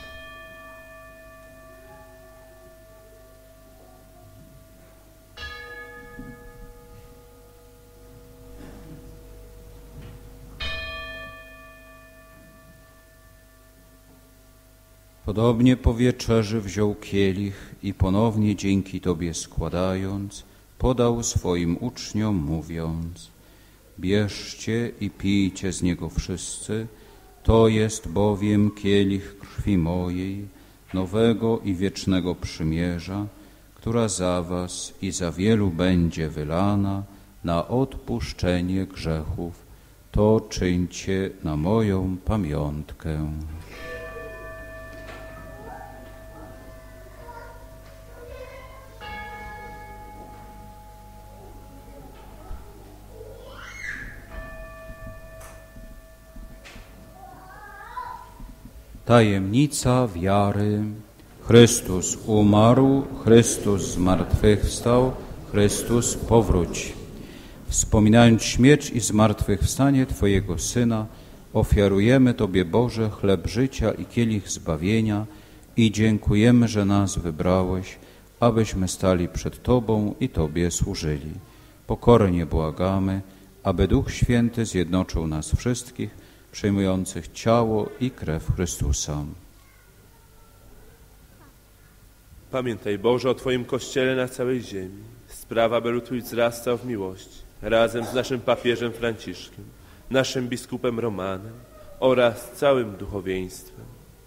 Podobnie po wieczerzy wziął kielich i ponownie dzięki Tobie składając, podał swoim uczniom, mówiąc: bierzcie i pijcie z niego wszyscy, to jest bowiem kielich krwi mojej, nowego i wiecznego przymierza, która za was i za wielu będzie wylana na odpuszczenie grzechów. To czyńcie na moją pamiątkę. Tajemnica wiary. Chrystus umarł, Chrystus zmartwychwstał, Chrystus powróci. Wspominając śmierć i zmartwychwstanie Twojego Syna, ofiarujemy Tobie, Boże, chleb życia i kielich zbawienia i dziękujemy, że nas wybrałeś, abyśmy stali przed Tobą i Tobie służyli. Pokornie błagamy, aby Duch Święty zjednoczył nas wszystkich, przyjmujących ciało i krew Chrystusa. Pamiętaj, Boże, o Twoim Kościele na całej ziemi. Sprawa, by lud Twój wzrastał w miłości, razem z naszym papieżem Franciszkiem, naszym biskupem Romanem oraz całym duchowieństwem.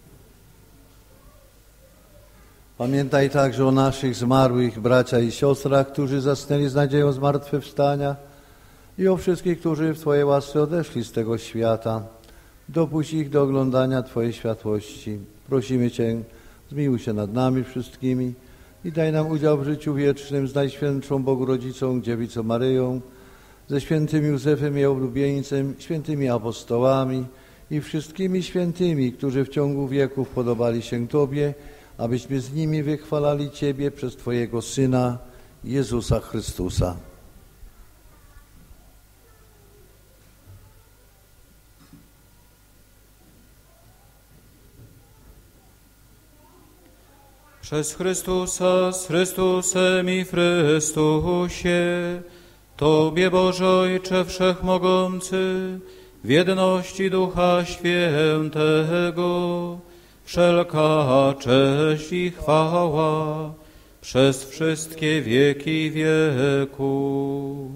Pamiętaj także o naszych zmarłych braciach i siostrach, którzy zasnęli z nadzieją zmartwychwstania, i o wszystkich, którzy w Twojej łasce odeszli z tego świata. Dopuść ich do oglądania Twojej światłości. Prosimy Cię, zmiłuj się nad nami wszystkimi i daj nam udział w życiu wiecznym z Najświętszą Bogu Rodzicą, Dziewicą Maryją, ze świętym Józefem i oblubieńcem, świętymi apostołami i wszystkimi świętymi, którzy w ciągu wieków podobali się Tobie, abyśmy z nimi wychwalali Ciebie przez Twojego Syna, Jezusa Chrystusa. Przez Chrystusa, z Chrystusem i w Chrystusie, Tobie, Boże Ojcze Wszechmogący, w jedności Ducha Świętego, wszelka cześć i chwała przez wszystkie wieki wieków.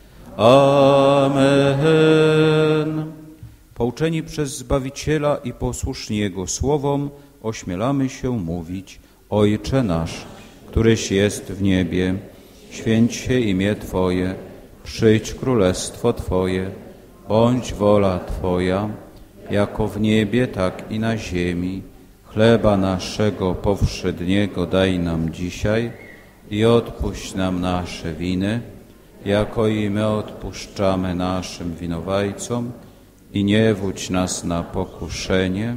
Amen. Pouczeni przez Zbawiciela i posłuszni Jego słowom, ośmielamy się mówić: Ojcze nasz, któryś jest w niebie, święć się imię Twoje, przyjdź królestwo Twoje, bądź wola Twoja, jako w niebie, tak i na ziemi. Chleba naszego powszedniego daj nam dzisiaj i odpuść nam nasze winy, jako i my odpuszczamy naszym winowajcom, i nie wódź nas na pokuszenie.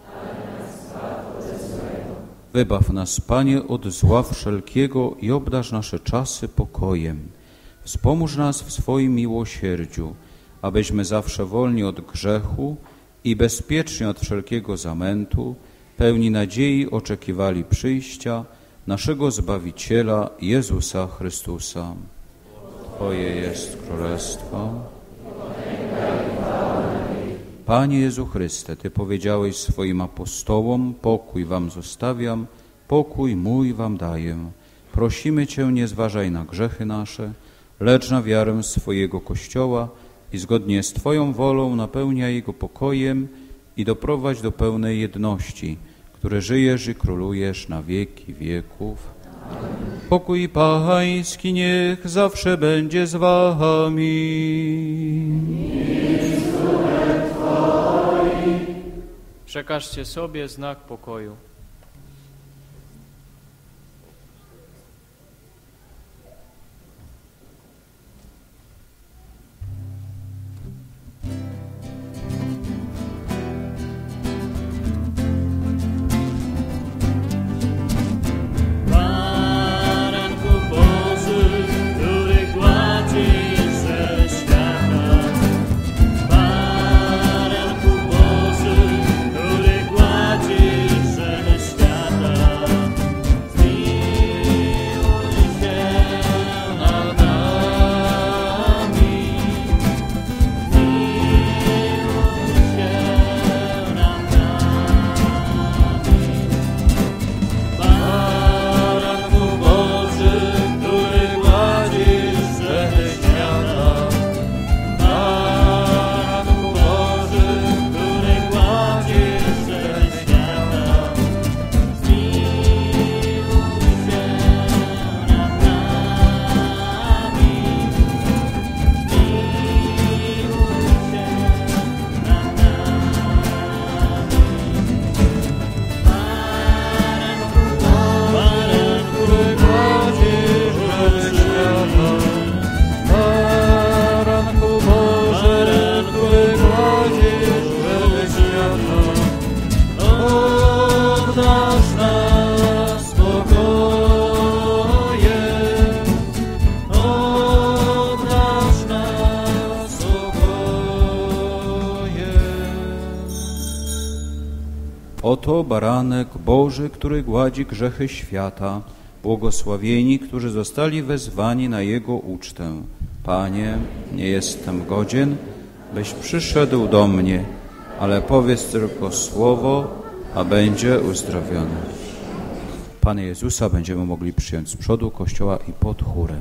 Wybaw nas, Panie, od zła wszelkiego i obdarz nasze czasy pokojem. Wspomóż nas w swoim miłosierdziu, abyśmy zawsze wolni od grzechu i bezpiecznie od wszelkiego zamętu, pełni nadziei oczekiwali przyjścia naszego Zbawiciela Jezusa Chrystusa. Twoje jest królestwo. Panie Jezu Chryste, Ty powiedziałeś swoim apostołom: pokój wam zostawiam, pokój mój wam daję. Prosimy Cię, nie zważaj na grzechy nasze, lecz na wiarę swojego Kościoła i zgodnie z Twoją wolą napełniaj jego pokojem i doprowadź do pełnej jedności, które żyjesz i królujesz na wieki wieków. Pokój Pański niech zawsze będzie z wami. Przekażcie sobie znak pokoju. Oto baranek Boży, który gładzi grzechy świata. Błogosławieni, którzy zostali wezwani na Jego ucztę. Panie, nie jestem godzien, byś przyszedł do mnie, ale powiedz tylko słowo, a będzie uzdrowiony. Pana Jezusa będziemy mogli przyjąć z przodu Kościoła i pod chórem.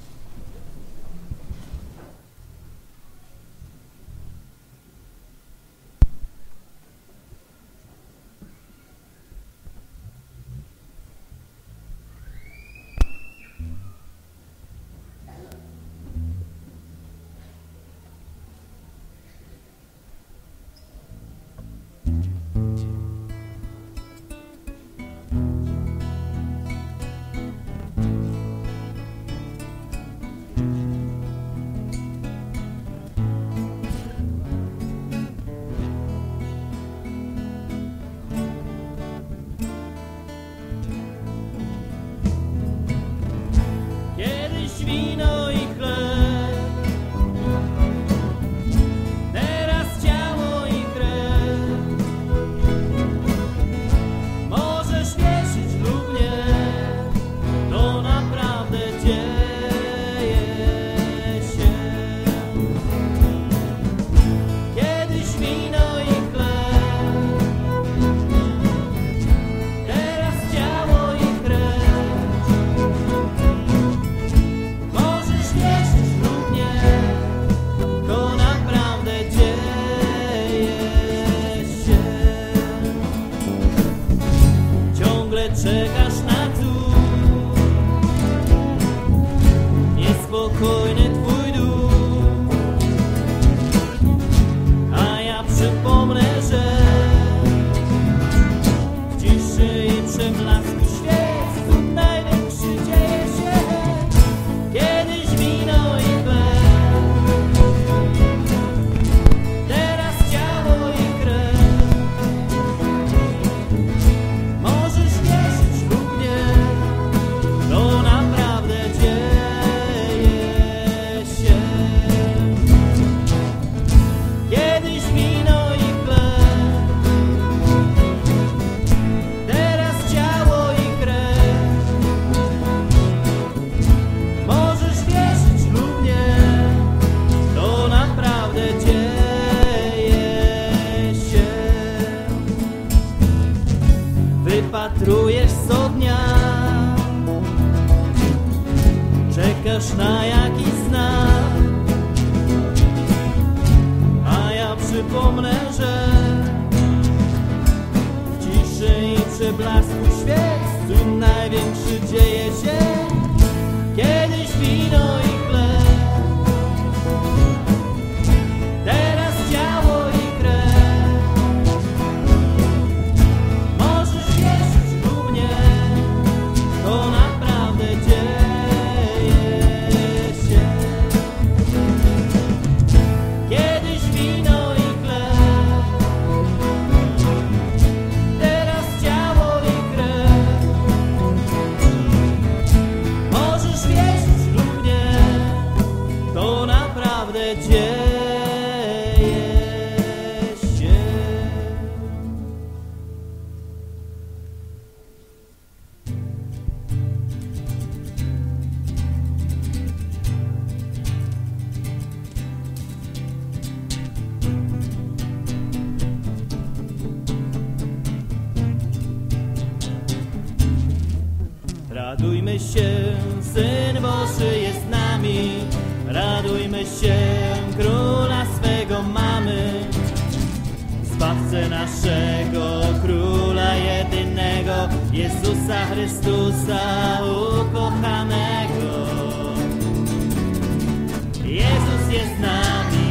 Wypatrujesz co dnia, czekasz na jakiś znak, a ja przypomnę, że w ciszy i przeblasku świec cud największy dzieje się, kiedyś wino i chleb, teraz ciało i krew. Radujmy się, Syn Boży jest z nami, radujmy się, Króla swego mamy. Zbawcę naszego, Króla jedynego, Jezusa Chrystusa ukochanego. Jezus jest z nami.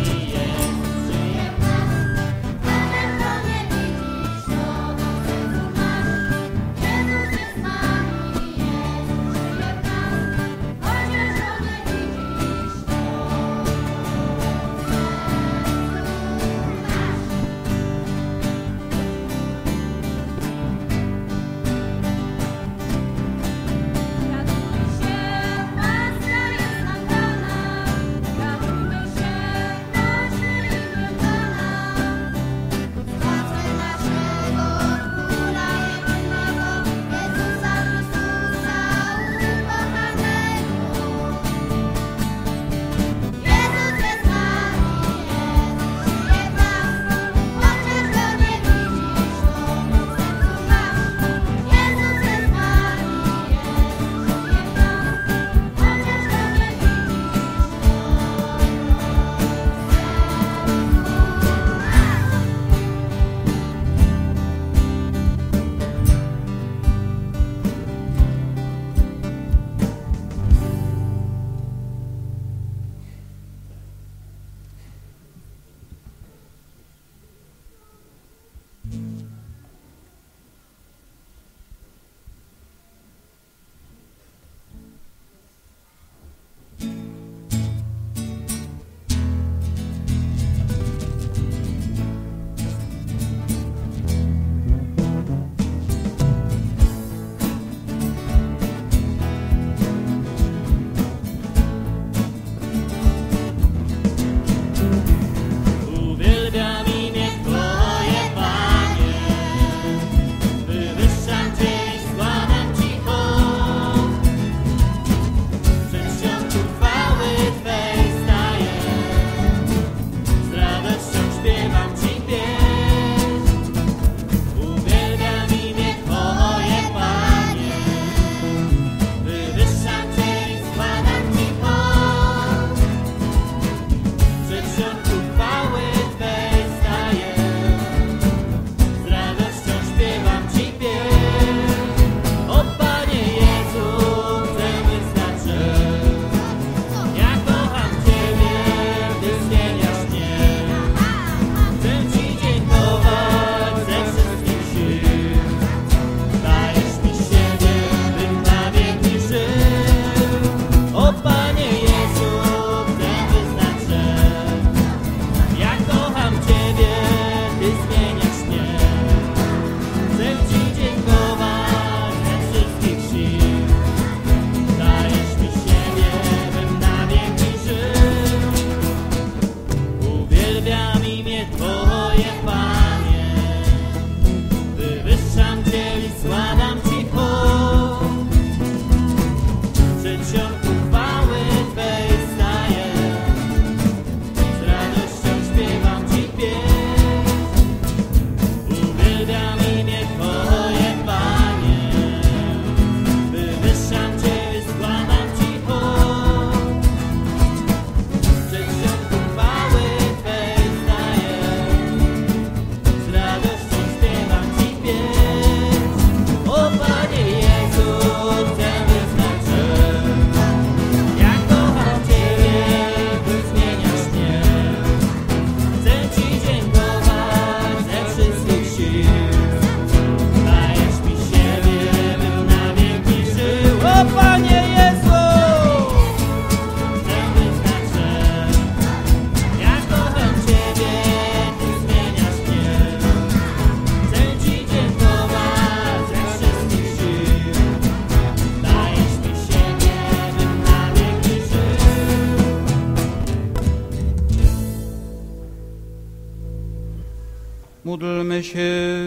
Módlmy się.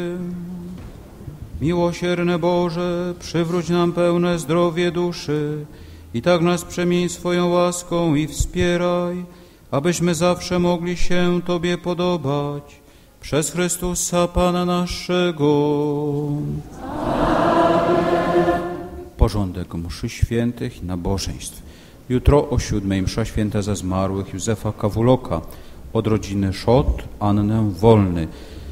Miłosierny Boże, przywróć nam pełne zdrowie duszy i tak nas przemień swoją łaską i wspieraj, abyśmy zawsze mogli się Tobie podobać. Przez Chrystusa Pana naszego. porządek mszy świętych i nabożeństw. Jutro o siódmej msza święta za zmarłych Józefa Kawuloka, od rodziny Szot, Annę Wolny.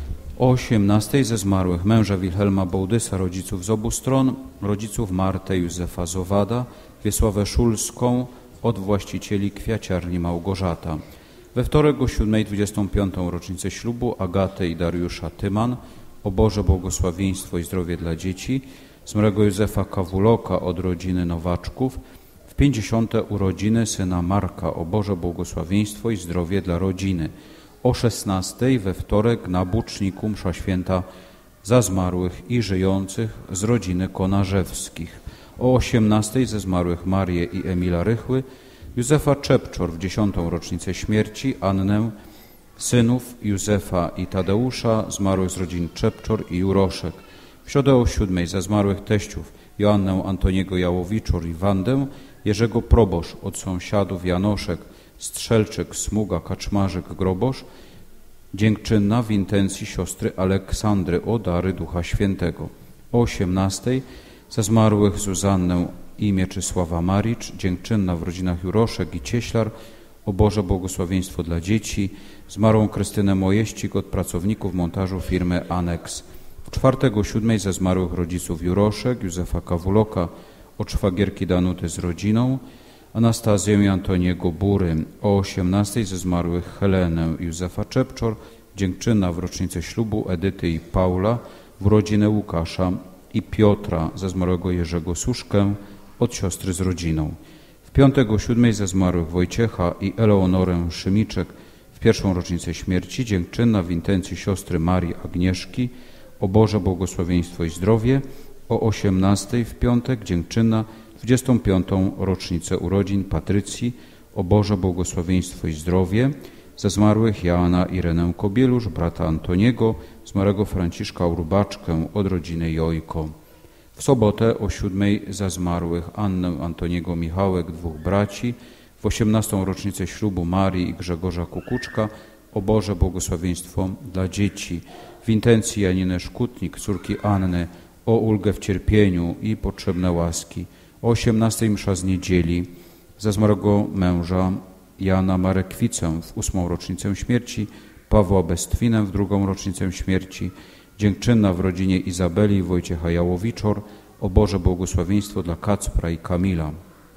O osiemnastej ze zmarłych męża Wilhelma Bołdysa, rodziców z obu stron, rodziców Martę Józefa Zowada, Wiesławę Szulską, od właścicieli kwiaciarni Małgorzata. We wtorek o siódmej dwudziestą piątą rocznicę ślubu Agatę i Dariusza Tyman, o Boże błogosławieństwo i zdrowie dla dzieci, zmarłego Józefa Kawuloka od rodziny Nowaczków, w pięćdziesiąte urodziny syna Marka, o Boże błogosławieństwo i zdrowie dla rodziny. O szesnastej we wtorek na Buczniku msza święta za zmarłych i żyjących z rodziny Konarzewskich. O osiemnastej ze zmarłych Marię i Emila Rychły, Józefa Czepczor w dziesiątą rocznicę śmierci, Annę, synów Józefa i Tadeusza, zmarłych z rodzin Czepczor i Juroszek. W środę o siódmej za zmarłych teściów Joannę Antoniego Jałowiczor i Wandę, Jerzego Probosz od sąsiadów Janoszek, Strzelczyk, Smuga, Kaczmarzyk, Grobosz, dziękczynna w intencji siostry Aleksandry o dary Ducha Świętego. O osiemnastej za zmarłych Zuzannę i Mieczysława Maricz, dziękczynna w rodzinach Juroszek i Cieślar, o Boże błogosławieństwo dla dzieci, zmarłą Krystynę Mojeścik od pracowników montażu firmy Aneks. W czwartek o siódmej za zmarłych rodziców Juroszek, Józefa Kawuloka, od szwagierki Danuty z rodziną, Anastazję i Antoniego Bury. O osiemnastej ze zmarłych Helenę Józefa Czepczor, dziękczynna w rocznicę ślubu Edyty i Paula, w rodzinę Łukasza i Piotra, za zmarłego Jerzego Suszkę, od siostry z rodziną. W piątek o siódmej za zmarłych Wojciecha i Eleonorę Szymiczek, w pierwszą rocznicę śmierci, dziękczynna w intencji siostry Marii Agnieszki, o Boże błogosławieństwo i zdrowie. O osiemnastej w piątek dziękczynna dwudziestą piątą rocznicę urodzin Patrycji, o Boże błogosławieństwo i zdrowie. Za zmarłych Joanna Irenę Kobielusz, brata Antoniego, zmarłego Franciszka Urubaczkę od rodziny Jojko. W sobotę o siódmej za zmarłych Annę Antoniego Michałek, dwóch braci, w osiemnastą rocznicę ślubu Marii i Grzegorza Kukuczka, o Boże błogosławieństwo dla dzieci. W intencji Janiny Szkutnik, córki Anny, o ulgę w cierpieniu i potrzebne łaski. O osiemnastej msza z niedzieli za zmarłego męża Jana Marekwicę w ósmą rocznicę śmierci, Pawła Bestwinę w drugą rocznicę śmierci, dziękczynna w rodzinie Izabeli i Wojciecha Jałowiczor, o Boże błogosławieństwo dla Kacpra i Kamila.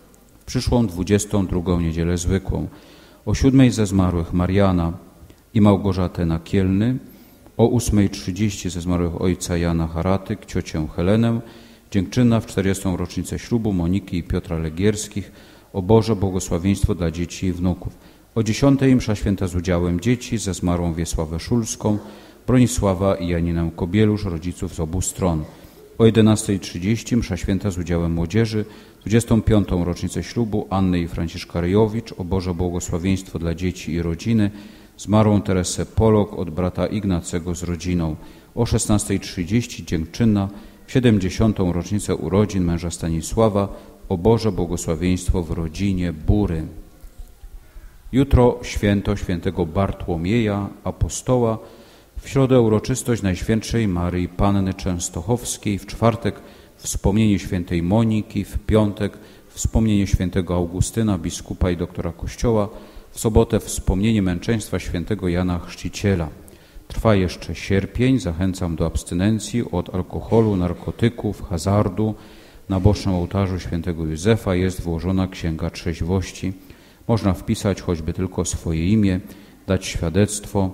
W przyszłą dwudziestą drugą niedzielę zwykłą. O siódmej ze zmarłych Mariana i Małgorzatę Nakielny, o ósmej trzydzieści ze zmarłych ojca Jana Haratyk, ciocię Helenę, dziękczynna w czterdziestą rocznicę ślubu Moniki i Piotra Legierskich, o Boże błogosławieństwo dla dzieci i wnuków. O dziesiątej msza święta z udziałem dzieci ze zmarłą Wiesławę Szulską, Bronisława i Janinę Kobielusz, rodziców z obu stron. O jedenastej trzydzieści msza święta z udziałem młodzieży, dwudziestą piątą rocznicę ślubu Anny i Franciszka Ryjowicz, o Boże błogosławieństwo dla dzieci i rodziny, zmarłą Teresę Polok od brata Ignacego z rodziną. O szesnastej trzydzieści dziękczynna w siedemdziesiątą rocznicę urodzin męża Stanisława, o Boże błogosławieństwo w rodzinie Bury. Jutro święto świętego Bartłomieja, apostoła, w środę uroczystość Najświętszej Maryi Panny Częstochowskiej, w czwartek wspomnienie świętej Moniki, w piątek wspomnienie świętego Augustyna, biskupa i doktora Kościoła, w sobotę wspomnienie męczeństwa świętego Jana Chrzciciela. Trwa jeszcze sierpień, zachęcam do abstynencji od alkoholu, narkotyków, hazardu. Na bocznym ołtarzu świętego Józefa jest włożona księga trzeźwości. Można wpisać choćby tylko swoje imię, dać świadectwo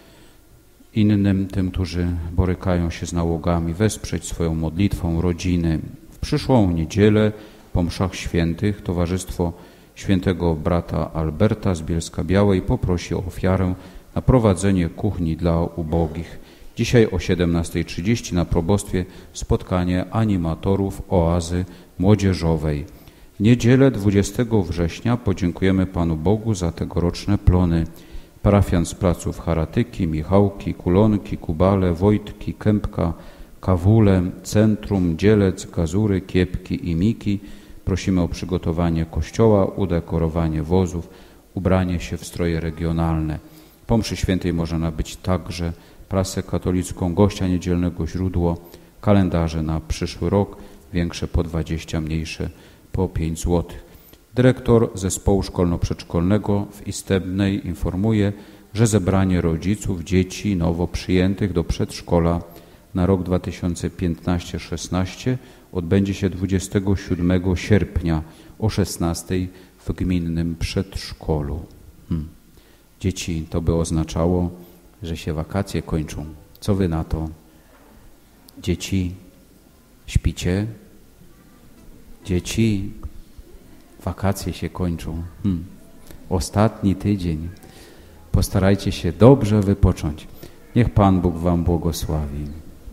innym, tym, którzy borykają się z nałogami, wesprzeć swoją modlitwą rodziny. W przyszłą niedzielę po mszach świętych Towarzystwo Świętego Brata Alberta z Bielska-Białej poprosi o ofiarę na prowadzenie kuchni dla ubogich. Dzisiaj o siedemnastej trzydzieści na probostwie spotkanie animatorów Oazy Młodzieżowej. W niedzielę dwudziestego września podziękujemy Panu Bogu za tegoroczne plony. Parafian z placów Haratyki, Michałki, Kulonki, Kubale, Wojtki, Kępka, Kawule, Centrum, Dzielec, Gazury, Kiepki i Miki. Prosimy o przygotowanie kościoła, udekorowanie wozów, ubranie się w stroje regionalne. Po mszy świętej można nabyć także prasę katolicką, gościa niedzielnego źródło, kalendarze na przyszły rok, większe po dwadzieścia, mniejsze po pięć złotych. Dyrektor zespołu szkolno-przedszkolnego w Istebnej informuje, że zebranie rodziców dzieci nowo przyjętych do przedszkola na rok dwa tysiące piętnasty szesnasty odbędzie się dwudziestego siódmego sierpnia o szesnastej w gminnym przedszkolu. Hmm. Dzieci, to by oznaczało, że się wakacje kończą. Co wy na to? Dzieci, śpicie? Dzieci, wakacje się kończą. Hmm. Ostatni tydzień. Postarajcie się dobrze wypocząć. Niech Pan Bóg wam błogosławi.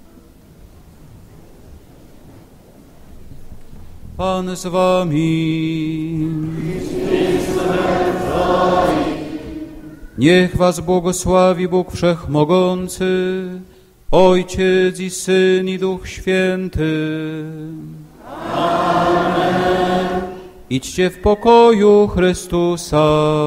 Pan z wami. Niech was błogosławi Bóg Wszechmogący, Ojciec i Syn i Duch Święty. Amen. Idźcie w pokoju Chrystusa.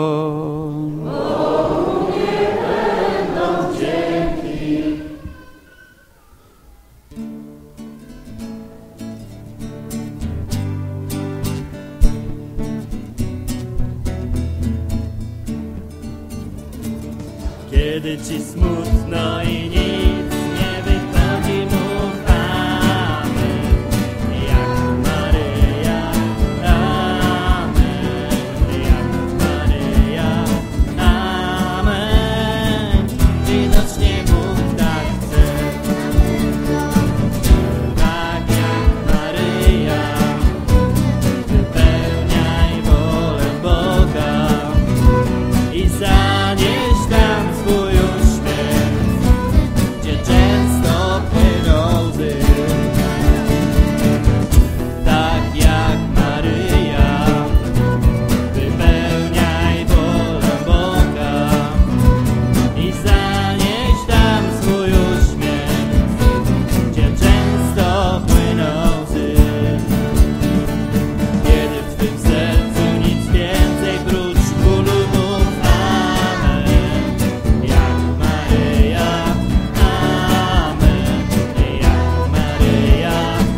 Kiedy ci smutno i nic nie wychodzi, mów amen, jak Maryja, amen, jak Maryja, amen. Widocznie Bóg tak chce, tak jak Maryja, wypełniaj wolę Boga i zanieś tam swój uśmiech, gdzie często płyną łzy. Tak jak Maryja, wypełniaj wolę Boga i zanieś tam swój uśmiech, gdzie często płyną łzy. Kiedy w twym sercu nic więcej prócz bólu, mów amen, jak Maryja, amen, jak Maryja,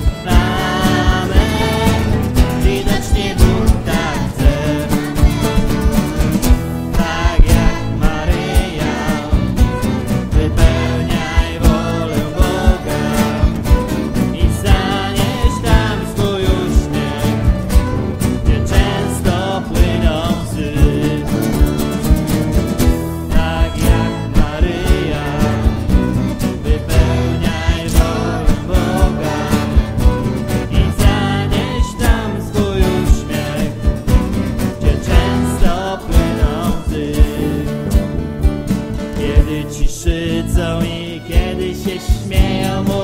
amen. Widocznie Bóg tak chce, tak jak Maryja, wypełniaj wolę Boga i zanieś tam swój uśmiech, gdzie często płyną łzy. Tak jak Maryja, wypełniaj wolę Boga i zanieś tam swój uśmiech, gdzie często płyną łzy. Kiedy ci szydzą i kiedy się śmieją,